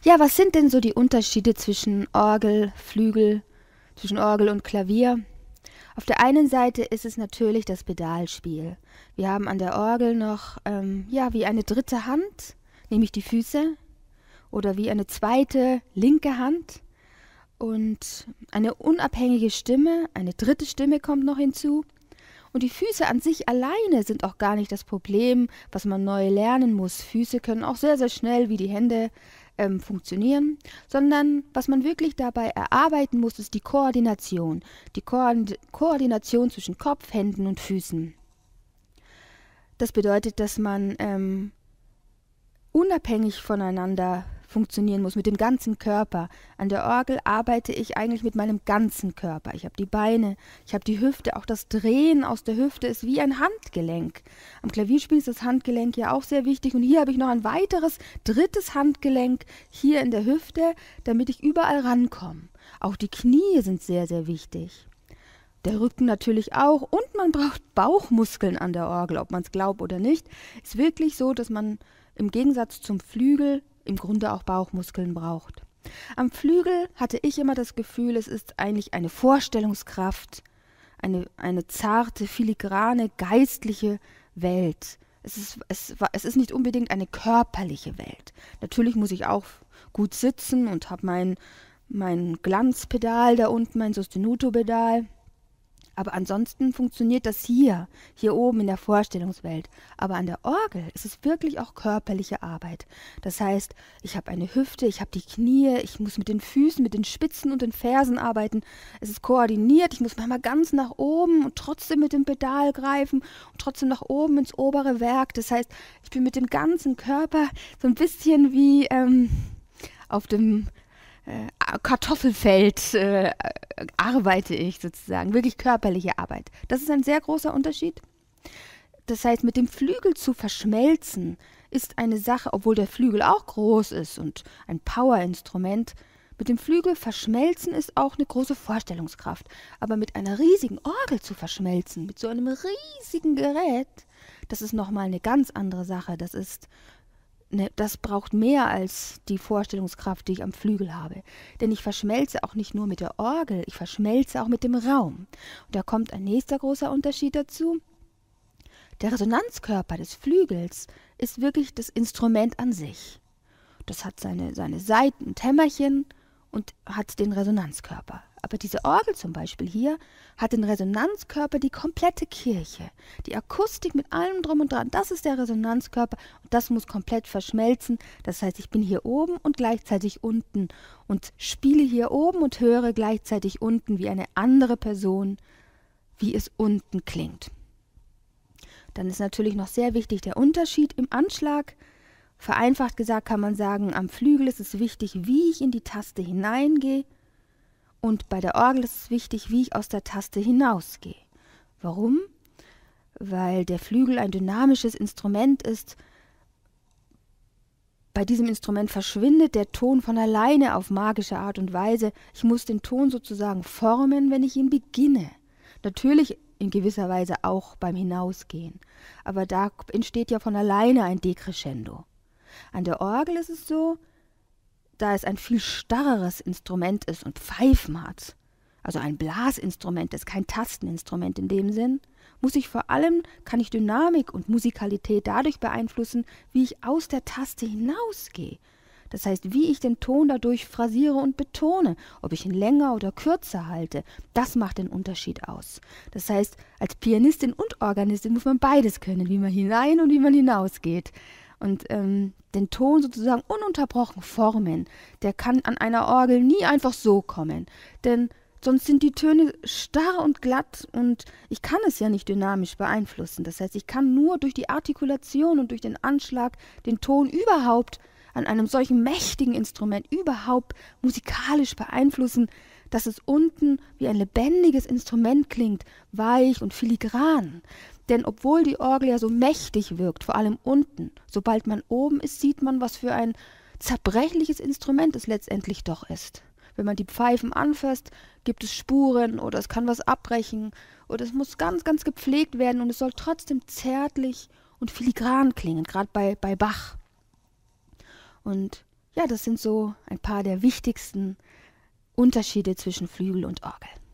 Ja, was sind denn so die Unterschiede zwischen Orgel, Flügel, zwischen Orgel und Klavier? Auf der einen Seite ist es natürlich das Pedalspiel. Wir haben an der Orgel noch, ja, wie eine dritte Hand, nämlich die Füße, oder wie eine zweite linke Hand und eine unabhängige Stimme, eine dritte Stimme kommt noch hinzu. Und die Füße an sich alleine sind auch gar nicht das Problem, was man neu lernen muss. Füße können auch sehr, sehr schnell wie die Hände funktionieren, sondern was man wirklich dabei erarbeiten muss, ist die Koordination. Die Koordination zwischen Kopf, Händen und Füßen. Das bedeutet, dass man unabhängig voneinander funktionieren muss, mit dem ganzen Körper. An der Orgel arbeite ich eigentlich mit meinem ganzen Körper. Ich habe die Beine, ich habe die Hüfte, auch das Drehen aus der Hüfte ist wie ein Handgelenk. Am Klavierspiel ist das Handgelenk ja auch sehr wichtig und hier habe ich noch ein weiteres, drittes Handgelenk hier in der Hüfte, damit ich überall rankomme. Auch die Knie sind sehr, sehr wichtig. Der Rücken natürlich auch und man braucht Bauchmuskeln an der Orgel, ob man es glaubt oder nicht. Ist wirklich so, dass man im Gegensatz zum Flügel im Grunde auch Bauchmuskeln braucht. Am Flügel hatte ich immer das Gefühl, es ist eigentlich eine Vorstellungskraft, eine zarte, filigrane, geistliche Welt. Es ist nicht unbedingt eine körperliche Welt. Natürlich muss ich auch gut sitzen und habe mein Glanzpedal da unten, mein Sostenuto-Pedal. Aber ansonsten funktioniert das hier oben in der Vorstellungswelt. Aber an der Orgel ist es wirklich auch körperliche Arbeit. Das heißt, ich habe eine Hüfte, ich habe die Knie, ich muss mit den Füßen, mit den Spitzen und den Fersen arbeiten. Es ist koordiniert, ich muss manchmal ganz nach oben und trotzdem mit dem Pedal greifen und trotzdem nach oben ins obere Werk. Das heißt, ich bin mit dem ganzen Körper so ein bisschen wie auf dem Kartoffelfeld arbeite ich sozusagen, wirklich körperliche Arbeit. Das ist ein sehr großer Unterschied. Das heißt, mit dem Flügel zu verschmelzen ist eine Sache, obwohl der Flügel auch groß ist und ein Power-Instrument. Mit dem Flügel verschmelzen ist auch eine große Vorstellungskraft. Aber mit einer riesigen Orgel zu verschmelzen, mit so einem riesigen Gerät, das ist nochmal eine ganz andere Sache. Das braucht mehr als die Vorstellungskraft, die ich am Flügel habe. Denn ich verschmelze auch nicht nur mit der Orgel, ich verschmelze auch mit dem Raum. Und da kommt ein nächster großer Unterschied dazu. Der Resonanzkörper des Flügels ist wirklich das Instrument an sich. Das hat seine Saiten und Hämmerchen und hat den Resonanzkörper. Aber diese Orgel zum Beispiel hier hat den Resonanzkörper die komplette Kirche. Die Akustik mit allem drum und dran, das ist der Resonanzkörper und das muss komplett verschmelzen. Das heißt, ich bin hier oben und gleichzeitig unten und spiele hier oben und höre gleichzeitig unten wie eine andere Person, wie es unten klingt. Dann ist natürlich noch sehr wichtig der Unterschied im Anschlag. Vereinfacht gesagt kann man sagen, am Flügel ist es wichtig, wie ich in die Taste hineingehe. Und bei der Orgel ist es wichtig, wie ich aus der Taste hinausgehe. Warum? Weil der Flügel ein dynamisches Instrument ist. Bei diesem Instrument verschwindet der Ton von alleine auf magische Art und Weise. Ich muss den Ton sozusagen formen, wenn ich ihn beginne. Natürlich in gewisser Weise auch beim Hinausgehen. Aber da entsteht ja von alleine ein Decrescendo. An der Orgel ist es so, da es ein viel starreres Instrument ist und Pfeifen hat, also ein Blasinstrument ist, kein Tasteninstrument in dem Sinn, kann ich Dynamik und Musikalität dadurch beeinflussen, wie ich aus der Taste hinausgehe. Das heißt, wie ich den Ton dadurch phrasiere und betone, ob ich ihn länger oder kürzer halte, das macht den Unterschied aus. Das heißt, als Pianistin und Organistin muss man beides können, wie man hinein und wie man hinausgeht. Und den Ton sozusagen ununterbrochen formen, der kann an einer Orgel nie einfach so kommen. Denn sonst sind die Töne starr und glatt und ich kann es ja nicht dynamisch beeinflussen. Das heißt, ich kann nur durch die Artikulation und durch den Anschlag den Ton überhaupt an einem solchen mächtigen Instrument überhaupt musikalisch beeinflussen, dass es unten wie ein lebendiges Instrument klingt, weich und filigran. Denn obwohl die Orgel ja so mächtig wirkt, vor allem unten, sobald man oben ist, sieht man, was für ein zerbrechliches Instrument es letztendlich doch ist. Wenn man die Pfeifen anfasst, gibt es Spuren oder es kann was abbrechen oder es muss ganz, ganz gepflegt werden und es soll trotzdem zärtlich und filigran klingen, gerade bei Bach. Und Ja, das sind so ein paar der wichtigsten Unterschiede zwischen Flügel und Orgel.